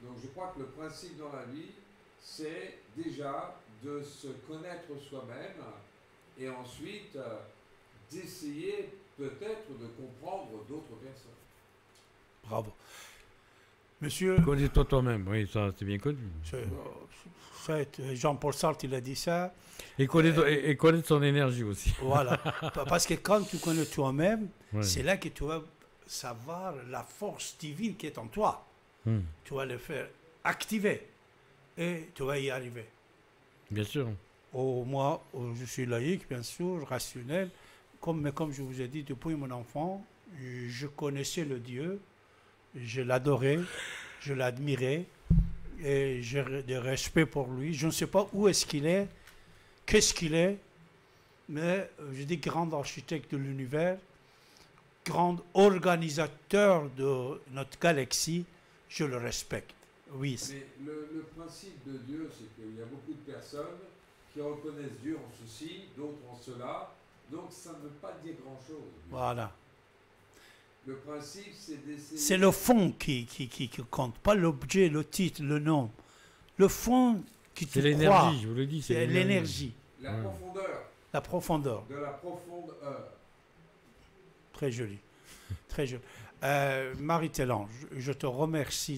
Donc je crois que le principe dans la vie, c'est déjà de se connaître soi-même et ensuite d'essayer peut-être de comprendre d'autres personnes. Bravo. Monsieur, Connais-toi toi-même, oui, ça c'est bien connu. Jean-Paul Sartre, il a dit ça. Et connaître son énergie aussi. Voilà. Parce que quand tu connais toi-même, Ouais. c'est là que tu vas savoir la force divine qui est en toi. Tu vas le faire activer et tu vas y arriver. Bien sûr. Moi, je suis laïque, bien sûr, rationnel. Mais comme je vous ai dit, depuis mon enfant, je connaissais le Dieu, je l'adorais, je l'admirais et j'ai du respect pour lui. Je ne sais pas où est-ce qu'il est, qu'est-ce qu'il est, mais je dis grand architecte de l'univers, grand organisateur de notre galaxie, je le respecte. Oui. Mais le principe de Dieu, c'est qu'il y a beaucoup de personnes qui reconnaissent Dieu en ceci, d'autres en cela, donc ça ne veut pas dire grand-chose. Voilà. Le principe, c'est d'essayer... C'est le fond qui compte, pas l'objet, le titre, le nom. Le fond qui te C'est l'énergie, je vous le dis. c'est l'énergie. La profondeur. La profondeur. De la profondeur. Très joli. Très joli. Marie-Télange, je te remercie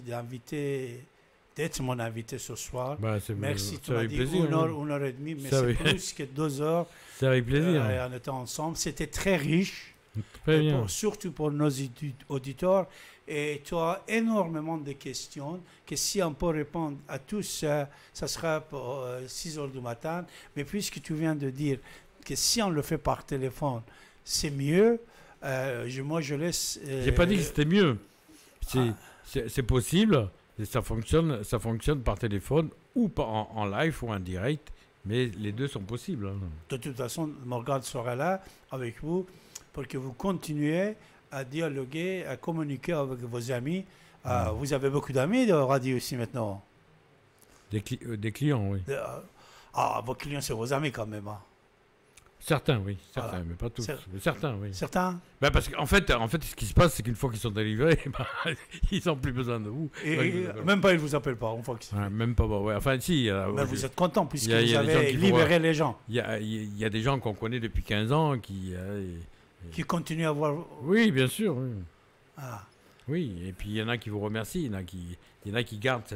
d'être mon invité ce soir. Bah, merci, tu m'as avec dit plaisir, une heure et demie, mais ça c'est oui. plus que 2 heures. C'est avec plaisir. On était ensemble. C'était très riche. Très bien. Surtout pour nos auditeurs. Et tu as énormément de questions que si on peut répondre à tous, ça sera pour 6 heures du matin. Mais puisque tu viens de dire que si on le fait par téléphone, c'est mieux, moi je laisse... J'ai pas dit que c'était mieux. C'est possible. Et ça fonctionne par téléphone ou en live ou en direct. Mais les deux sont possibles. Hein. De toute façon, Morgane sera là avec vous pour que vous continuiez à dialoguer, à communiquer avec vos amis. Vous avez beaucoup d'amis de radio ici maintenant. Des clients, oui. Vos clients, c'est vos amis quand même. Hein. Certains, oui. Certains, Voilà. mais pas tous. Mais certains, oui. Certains Parce qu'en fait, ce qui se passe, c'est qu'une fois qu'ils sont délivrés, ils n'ont plus besoin de vous. Et même pas, ils ne vous appellent pas. Une fois même pas, ouais. Enfin, si. Mais vous êtes content puisque y a vous des gens avez qui libéré les gens. Il y a des gens qu'on connaît depuis 15 ans qui continuent à voir. Oui, bien sûr. Oui. Ah. Oui, et puis il y en a qui vous remercient, il y en a qui gardent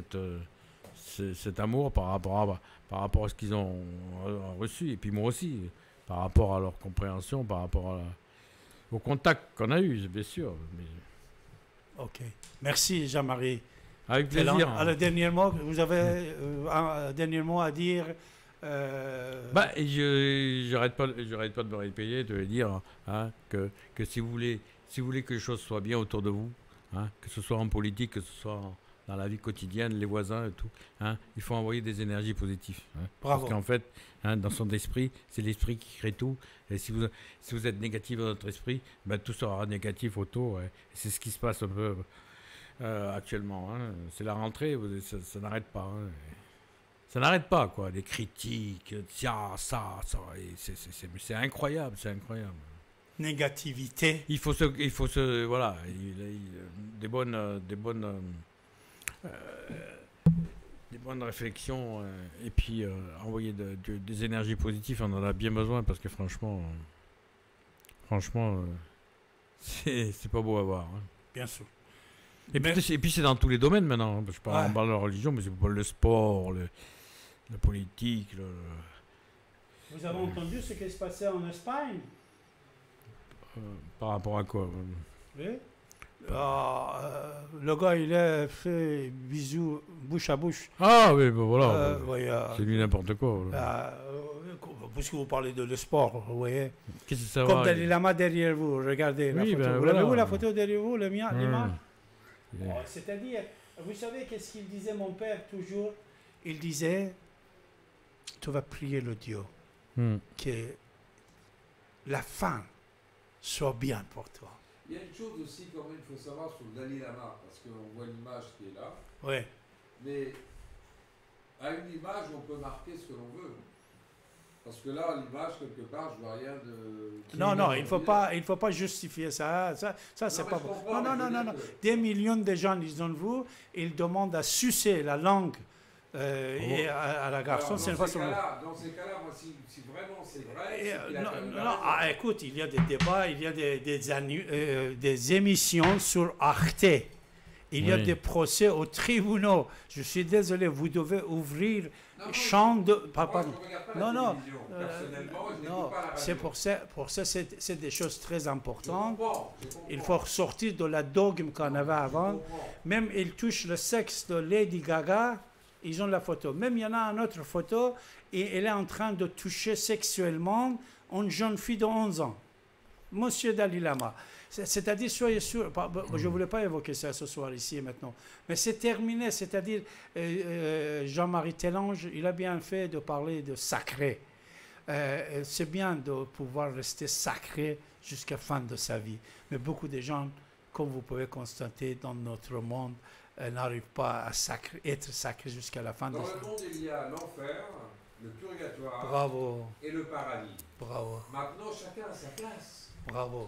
cet amour par rapport à ce qu'ils ont reçu, et puis moi aussi, par rapport à leur compréhension, par rapport au contact qu'on a eu, bien sûr. Mais... Ok. Merci Jean-Marie. Avec plaisir. Alors, dernièrement, vous avez un dernier mot à dire j'arrête pas de me répéter, de dire que si vous voulez que les choses soient bien autour de vous, que ce soit en politique, que ce soit dans la vie quotidienne, les voisins et tout, il faut envoyer des énergies positives. Bravo. Parce qu'en fait, dans son esprit, c'est l'esprit qui crée tout. Et si vous êtes négatif dans votre esprit, tout sera négatif autour. Et c'est ce qui se passe un peu actuellement. C'est la rentrée, ça n'arrête pas. Ça n'arrête pas, quoi. Les critiques, ça. C'est incroyable, c'est incroyable. Négativité. Il faut voilà, des bonnes réflexions et puis envoyer des énergies positives, on en a bien besoin parce que franchement, c'est pas beau à voir. Hein. Bien sûr. Et puis c'est dans tous les domaines maintenant. Hein. Je parle de la religion, mais c'est pas le sport, la politique. Vous avez entendu ce qui se passait en Espagne? Par rapport à quoi? Oui. Le gars, il a fait bisous bouche à bouche. Ah oui, voilà. C'est lui n'importe quoi. Puisque vous parlez de le sport, vous voyez. Qu'est-ce que ça Comme va, Dalai Lama derrière vous, regardez la photo. Vous l'avez vu la photo derrière vous, l'image? C'est-à-dire, vous savez qu'est-ce qu'il disait mon père toujours? Il disait, tu vas prier le Dieu que la fin soit bien pour toi. Il y a une chose aussi, quand même, il faut savoir sur le Dalai Lama, parce qu'on voit l'image qui est là. Oui. Mais à une image, on peut marquer ce que l'on veut. Parce que là, à l'image, quelque part, je vois rien de... Non, il faut pas justifier ça. Ça c'est pas bon. Non. Des millions de gens, disons-vous, ils demandent à sucer la langue et à la garçon. Alors, dans ces cas-là, moi, si vraiment c'est vrai... écoute, il y a des débats, il y a des émissions sur Arte. Il y a des procès aux tribunaux. Je suis désolé, vous devez ouvrir champ de... Pardon. Non. C'est pour ça, c'est des choses très importantes. Il faut sortir de la dogme qu'on avait avant. Même ils touchent le sexe de Lady Gaga, ils ont la photo. Même il y en a une autre photo, et elle est en train de toucher sexuellement une jeune fille de 11 ans. Monsieur Dalai Lama. C'est-à-dire, soyez sûr, je ne voulais pas évoquer ça ce soir ici et maintenant, mais c'est terminé, c'est-à-dire, Jean-Marie Télange, il a bien fait de parler de sacré. C'est bien de pouvoir rester sacré jusqu'à la fin de sa vie, mais beaucoup de gens, comme vous pouvez constater dans notre monde, n'arrivent pas à être sacrés jusqu'à la fin de sa vie. Dans le monde, il y a l'enfer, le purgatoire Bravo. Et le paradis. Bravo. Maintenant, chacun a sa place. Bravo.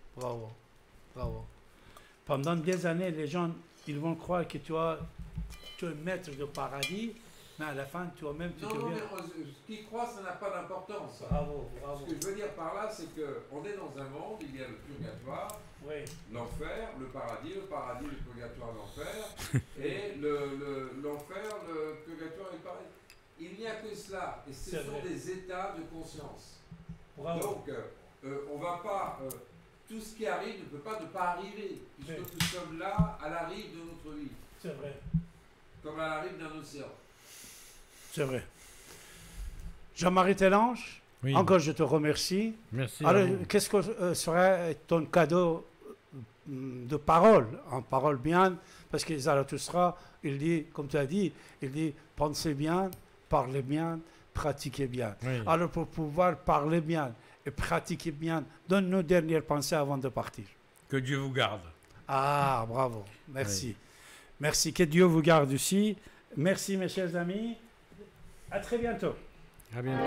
Pendant des années, les gens, ils vont croire que tu es maître de paradis, mais à la fin, toi-même, tu Non, mais ce qu'ils croient, ça n'a pas d'importance. Bravo. Ce que je veux dire par là, c'est qu'on est dans un monde, il y a le purgatoire, l'enfer, le paradis, le purgatoire, l'enfer, et l'enfer, le purgatoire et le paradis. Il n'y a que cela, et ce sont des états de conscience. Bravo. Donc, on ne va pas... tout ce qui arrive ne peut pas ne pas arriver, puisque nous sommes là à la rive de notre vie. C'est vrai. Comme à la rive d'un océan. C'est vrai. Jean-Marie Télange, encore je te remercie. Merci. Alors, qu'est-ce que serait ton cadeau de parole, en parole bien, parce que Zarathustra, il dit, comme tu as dit, il dit, pensez bien, parlez bien, pratiquez bien. Oui. Alors, pour pouvoir parler bien et pratiquer bien, donne nos dernières pensées avant de partir. Que Dieu vous garde. Ah, bravo, merci. Oui. Merci, que Dieu vous garde aussi. Merci, mes chers amis. À très bientôt. À bientôt.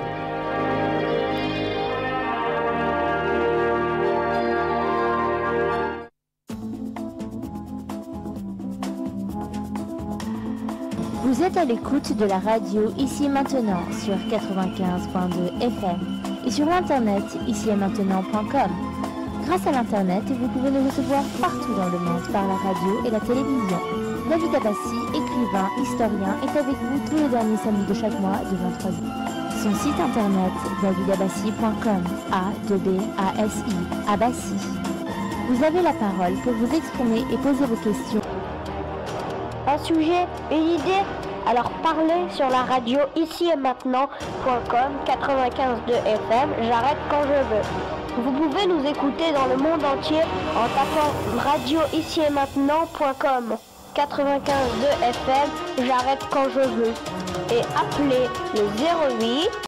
Vous êtes à l'écoute de la radio Ici et Maintenant sur 95.2 FM et sur l'internet ici-et-maintenant.com. Grâce à l'internet, vous pouvez nous recevoir partout dans le monde par la radio et la télévision. David Abbassi, écrivain, historien, est avec vous tous les derniers samedis de chaque mois de 23h. Son site internet davidabassi.com, A-2-B-A-S-I, Abbassi. Vous avez la parole pour vous exprimer et poser vos questions. Un sujet, une idée? Alors parlez sur la radio ici et maintenant.com 95.2 FM, j'arrête quand je veux. Vous pouvez nous écouter dans le monde entier en tapant radio ici et maintenant.com 95.2 FM, j'arrête quand je veux. Et appelez le 08